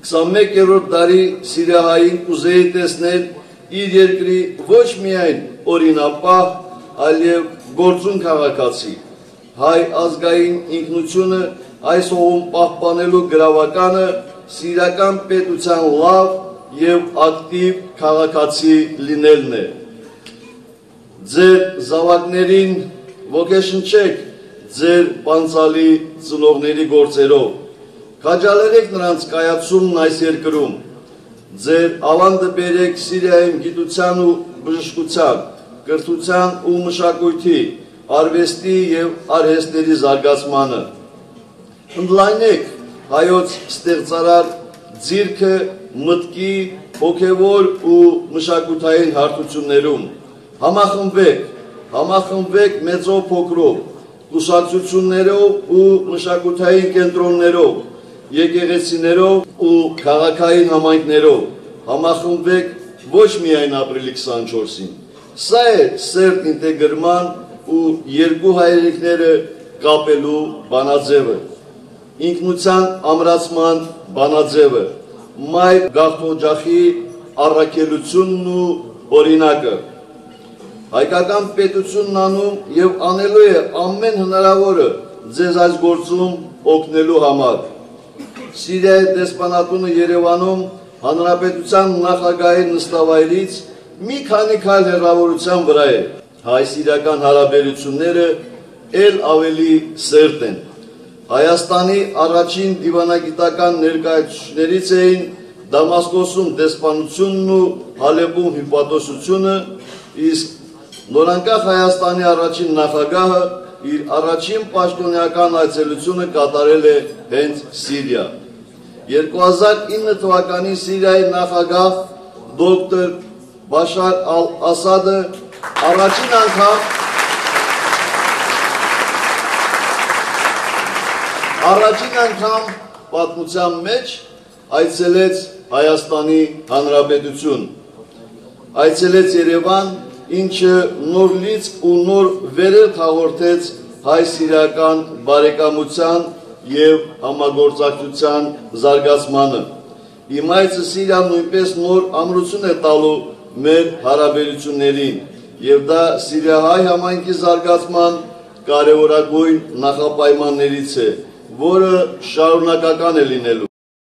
21-րդ դարի Սիրիահային կուզեի տեսնել իր երկրի ոչ միայն օրինապահ, այլև գործուն քաղաքացի, հայ ազգային ինքնությունը այս հողում պահպանելու գրավականը սիրիական պետության լավ և ակտիվ քաղաքացի լինելն է։ Ձեր զավակներին ոգեշնչեք ձեր պանցալի ծնողների գործերով, քաջալերեք նրանց կայացումն այս երկրում, ձեր ավանդը բերեք Սիրիայում գիտության ու բժշկության, կրթության ու մշակույթի, արվեստի և արհեստների զարգացմանը, ընդլայնեք հայոց ստեղծարար ձիրքը մտքի, հոգևոր ու մշակութային հարթություններում, համախմբվեք մեծով փոքրով, կուսակցություններով ու մշակութային կենտրոններով, եկեղեցիներով ու քաղաքային համայնքներով, համախմբվեք ոչ միայն ապրիլի 24-ին։ Սա է սերտ ինտեգրման ու երկու հայրենիքները կապելու բանաձևը, ինքնության ամրացման բանաձևը, մայր գաղթօջախի առաքելությունն ու օրինակը։ Հայկական պետությունն անում և անելու է ամեն հնարավորը ձեզ այս գործում օգնելու համար։ Սիրիայի դեսպանատունը Երևանում Հանրապետության նախագահի նստավայրից մի քանի քայլ հեռավորության վրա է։ Հայ-սիրիական հարաբերությունները էլ ավելի սերտ են։ Հայաստանի առաջին դիվանագիտական ներկայացուցիչներից էին Դամասկոսում դեսպանությունն ու Ալեպպոյում հյուպատոսությունը, իսկ նորանկախ Հայաստանի առաջին նախագահը իր առաջին պաշտոնյական այցելությունը կատարել է հենց Սիրիա։ 2009 թվականին Սիրիայի նախագահ դոկտոր Բաշար Ասադը առաջին անգամ պատմության մեջ այցելեց Հայաստանի Հանրապետություն, այցելեց Երևան, ինչը նոր լիցք ու նոր վերելք հաղորդեց հայ-սիրիական բարեկամության և համագործակցության զարգացմանը։ Իմ այցը Սիրիան նույնպես նոր ամրություն է տալու մեր հարաբերություններին, և դա սիրիահայ համայնքի զարգացման կարևորագույն նախապայմաններից է, որը շարունակական է լինելու։